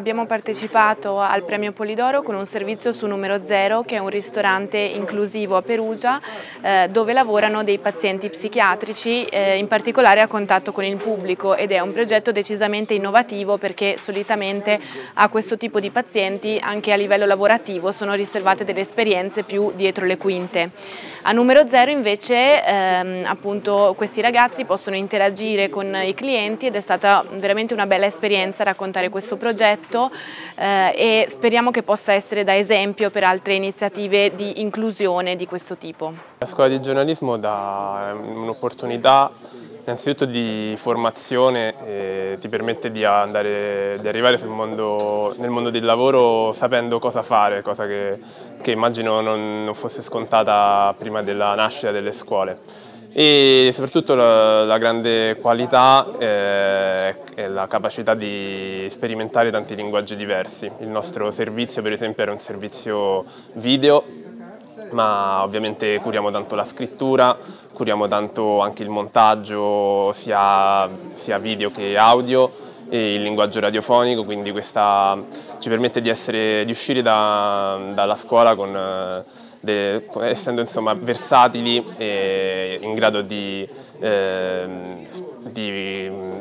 Abbiamo partecipato al Premio Polidoro con un servizio su Numero Zero, che è un ristorante inclusivo a Perugia dove lavorano dei pazienti psichiatrici, in particolare a contatto con il pubblico, ed è un progetto decisamente innovativo perché solitamente a questo tipo di pazienti anche a livello lavorativo sono riservate delle esperienze più dietro le quinte. A Numero Zero invece appunto questi ragazzi possono interagire con i clienti ed è stata veramente una bella esperienza raccontare questo progetto e speriamo che possa essere da esempio per altre iniziative di inclusione di questo tipo. La scuola di giornalismo dà un'opportunità innanzitutto di formazione e ti permette di arrivare nel mondo del lavoro sapendo cosa fare, cosa che immagino non fosse scontata prima della nascita delle scuole. E soprattutto la grande qualità è la capacità di sperimentare tanti linguaggi diversi. Il nostro servizio, per esempio, era un servizio video, ma ovviamente curiamo tanto la scrittura, curiamo tanto anche il montaggio sia video che audio e il linguaggio radiofonico, quindi questa ci permette di uscire dalla scuola essendo insomma versatili e in grado di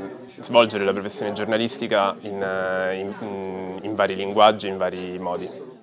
svolgere la professione giornalistica in vari linguaggi, in vari modi.